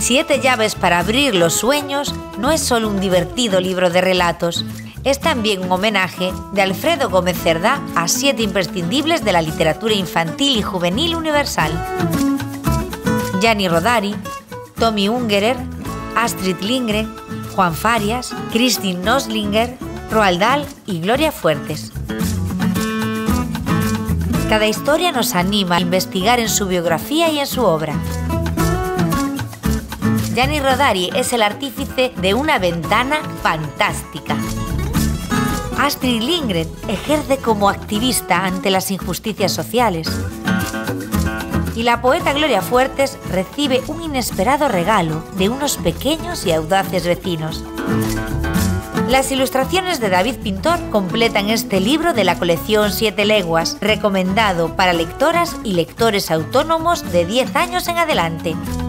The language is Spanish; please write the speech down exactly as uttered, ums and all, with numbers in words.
Siete llaves para abrir los sueños no es solo un divertido libro de relatos, es también un homenaje de Alfredo Gómez Cerdá a siete imprescindibles de la literatura infantil y juvenil universal. Gianni Rodari, Tommy Ungerer, Astrid Lindgren, Juan Farias, Kristin Noslinger, Roald Dahl y Gloria Fuertes. Cada historia nos anima a investigar en su biografía y en su obra. Gianni Rodari es el artífice de una ventana fantástica. Astrid Lindgren ejerce como activista ante las injusticias sociales. Y la poeta Gloria Fuertes recibe un inesperado regalo de unos pequeños y audaces vecinos. Las ilustraciones de David Pintor completan este libro de la colección Siete Leguas, recomendado para lectoras y lectores autónomos de diez años en adelante.